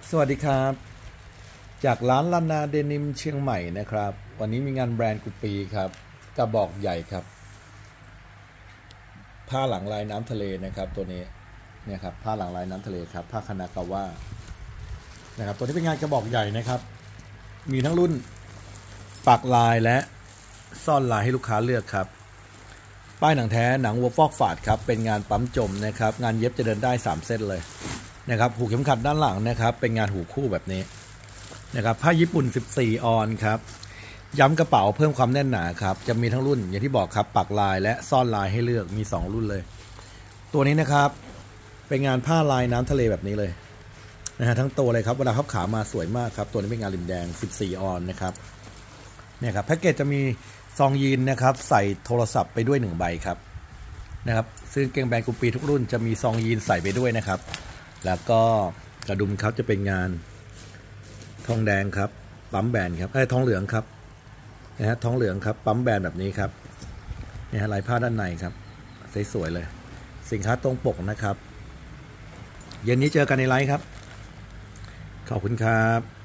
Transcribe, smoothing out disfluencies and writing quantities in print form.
สวัสดีครับจากร้านลานาเดนิมเชียงใหม่นะครับวันนี้มีงานแบรนด์กุปีครับกระบอกใหญ่ครับผ้าหลังลายน้ำทะเลนะครับตัวนี้เนี่ยครับผ้าหลังลายน้ำทะเลครับผ้าคานากาวะนะครับตัวนี้เป็นงานกระบอกใหญ่นะครับมีทั้งรุ่นปักลายและซ่อนลายให้ลูกค้าเลือกครับป้ายหนังแท้หนังวัวฟอกฝาดครับเป็นงานปั๊มจมนะครับงานเย็บจะเดินได้3เส้นเลยนะครับหูเข็มขัดด้านหลังนะครับเป็นงานหูคู่แบบนี้นะครับผ้าญี่ปุ่น14ออนครับย้ำกระเป๋าเพิ่มความแน่นหนาครับจะมีทั้งรุ่นอย่างที่บอกครับปักลายและซ่อนลายให้เลือกมี2รุ่นเลยตัวนี้นะครับเป็นงานผ้าลายน้ำทะเลแบบนี้เลยนะฮะทั้งตัวเลยครับเวลาพับขามาสวยมากครับตัวนี้เป็นงานริมแดง14ออนนะครับเนี่ยครับแพ็กเกจจะมีซองยีนนะครับใส่โทรศัพท์ไปด้วย1ใบครับนะครับซึ่งเกงแบรนด์กุปีทุกรุ่นจะมีซองยีนใส่ไปด้วยนะครับแล้วก็กระดุมครับจะเป็นงานทองแดงครับปั๊มแบนครับทองเหลืองครับนะฮะทองเหลืองครับปั๊มแบนแบบนี้ครับเนี่ยลายผ้าด้านในครับสวยๆเลยสินค้าตรงปกนะครับเย็นนี้เจอกันในไลฟ์ครับขอบคุณครับ